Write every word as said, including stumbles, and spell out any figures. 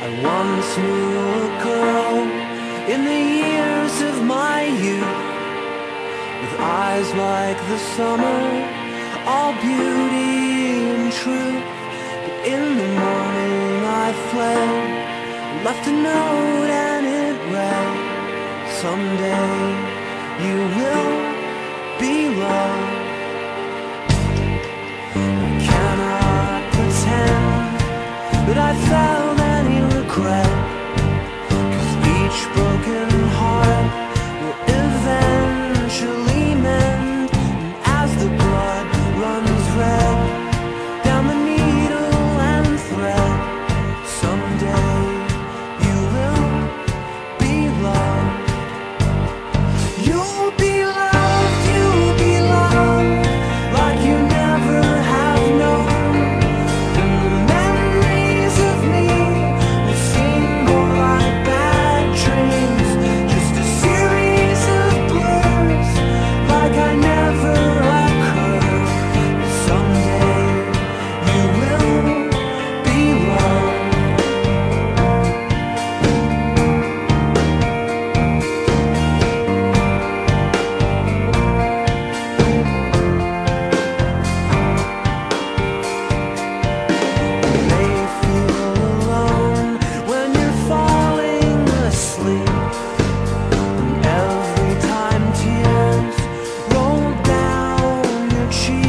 I once knew a girl in the years of my youth, with eyes like the summer, all beauty and truth. But in the morning I fled, left a note and it read, someday you will be loved. I cannot pretend that I felt any regret, 'cause each broken heart will eventually mend. And as the blood runs red down the needle and thread, someday you will be loved. You'll be loved, you'll be loved like you never have known. And the memories of me will seem more like bad dreams, just a series of blurs, like I never occurred. Someday you will be loved. You may feel alone when you're falling asleep, and every time tears roll down your cheek,